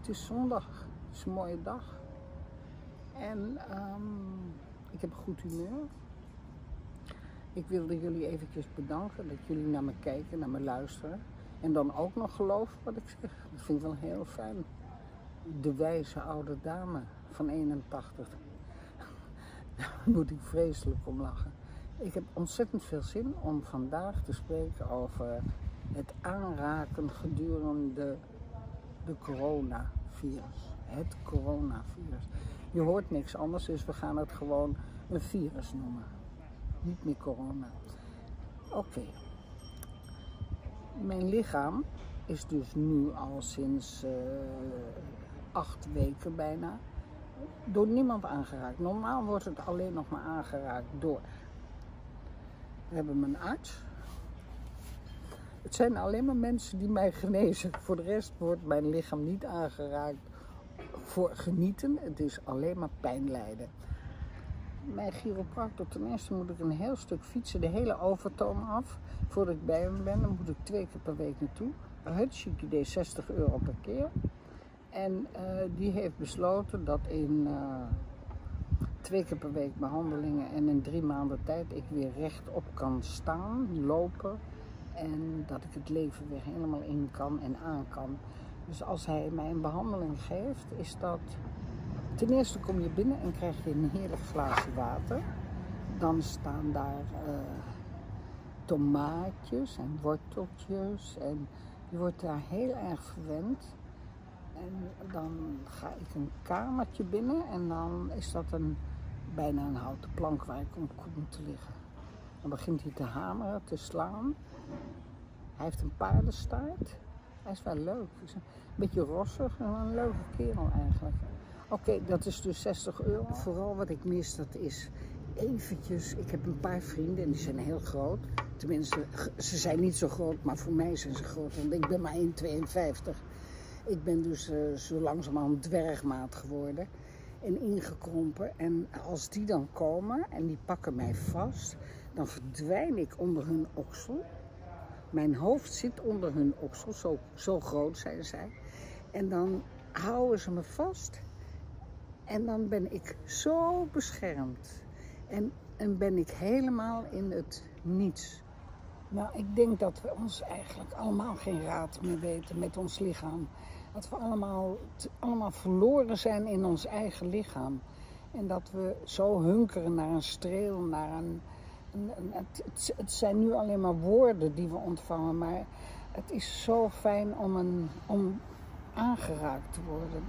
is zondag, het is een mooie dag. En ik heb een goed humeur. Ik wilde jullie eventjes bedanken dat jullie naar me kijken, naar me luisteren. En dan ook nog geloven wat ik zeg. Dat vind ik wel heel fijn. De wijze oude dame van 81. Daar moet ik vreselijk om lachen. Ik heb ontzettend veel zin om vandaag te spreken over het aanraken gedurende de coronavirus. Het coronavirus. Je hoort niks anders, dus we gaan het gewoon een virus noemen. Niet meer corona. Oké. Mijn lichaam is dus nu al sinds 8 weken bijna door niemand aangeraakt. Normaal wordt het alleen nog maar aangeraakt door. We hebben mijn arts. Het zijn alleen maar mensen die mij genezen. Voor de rest wordt mijn lichaam niet aangeraakt voor genieten. Het is alleen maar pijn lijden. Mijn chiropractor, ten eerste moet ik een heel stuk fietsen, de hele Overtoom af. Voordat ik bij hem ben, dan moet ik 2 keer per week naartoe. Hartstikke idee, €60 per keer. En die heeft besloten dat in 2 keer per week behandelingen en in 3 maanden tijd ik weer rechtop kan staan, lopen. En dat ik het leven weer helemaal in kan en aan kan. Dus als hij mij een behandeling geeft, is dat... Ten eerste kom je binnen en krijg je een heerlijk glaasje water. Dan staan daar tomaatjes en worteltjes. En je wordt daar heel erg verwend. En dan ga ik een kamertje binnen en dan is dat bijna een houten plank waar ik om kom te liggen. Dan begint hij te hameren, te slaan. Hij heeft een paardenstaart. Hij is wel leuk. Hij is een beetje rossig en een leuke kerel eigenlijk. Oké, dat is dus €60. Vooral wat ik mis, dat is eventjes... Ik heb een paar vrienden en die zijn heel groot. Tenminste, ze zijn niet zo groot, maar voor mij zijn ze groot. Want ik ben maar 1,52. Ik ben dus zo langzamerhand dwergmaat geworden. En ingekrompen. En als die dan komen en die pakken mij vast, dan verdwijn ik onder hun oksel. Mijn hoofd zit onder hun oksel, zo groot zijn zij. En dan houden ze me vast. En dan ben ik zo beschermd. En ben ik helemaal in het niets. Nou, ik denk dat we ons eigenlijk allemaal geen raad meer weten met ons lichaam. Dat we allemaal verloren zijn in ons eigen lichaam. En dat we zo hunkeren naar een streel, naar het zijn nu alleen maar woorden die we ontvangen, maar het is zo fijn om aangeraakt te worden.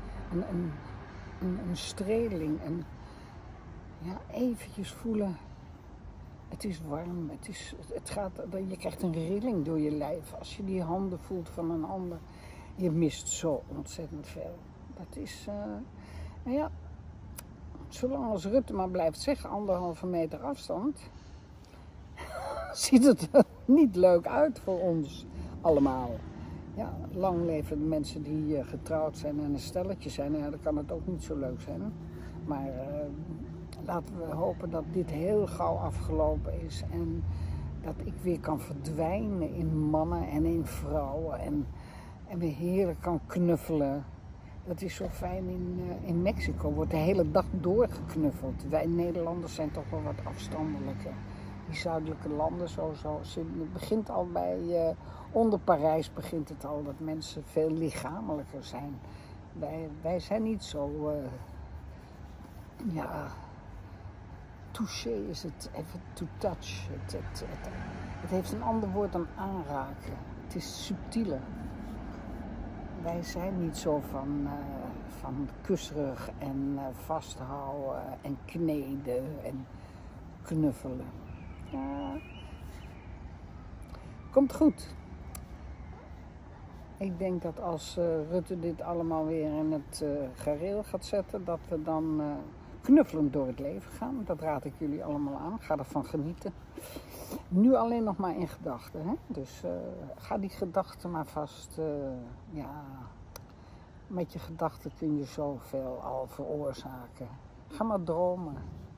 Een streling, eventjes voelen. Het is warm, je krijgt een rilling door je lijf als je die handen voelt van een ander. Je mist zo ontzettend veel. Dat is, zolang als Rutte maar blijft zeggen 1,5 meter afstand, ziet het er niet leuk uit voor ons allemaal. Ja, lang leven de mensen die getrouwd zijn en een stelletje zijn. Ja, dan kan het ook niet zo leuk zijn. Maar laten we hopen dat dit heel gauw afgelopen is. En dat ik weer kan verdwijnen in mannen en in vrouwen. En weer heerlijk kan knuffelen. Dat is zo fijn in Mexico. Wordt de hele dag doorgeknuffeld. Wij Nederlanders zijn toch wel wat afstandelijker. Die zuidelijke landen, het begint al onder Parijs begint het al, dat mensen veel lichamelijker zijn. Wij zijn niet zo, touché is het, even to touch. Het heeft een ander woord dan aanraken. Het is subtieler. Wij zijn niet zo van kusserig en vasthouden en kneden en knuffelen. Ja. Komt goed. Ik denk dat als Rutte dit allemaal weer in het gareel gaat zetten, dat we dan knuffelend door het leven gaan. Dat raad ik jullie allemaal aan. Ga ervan genieten. Nu alleen nog maar in gedachten. Hè? Dus ga die gedachten maar vast. Met je gedachten kun je zoveel al veroorzaken. Ga maar dromen.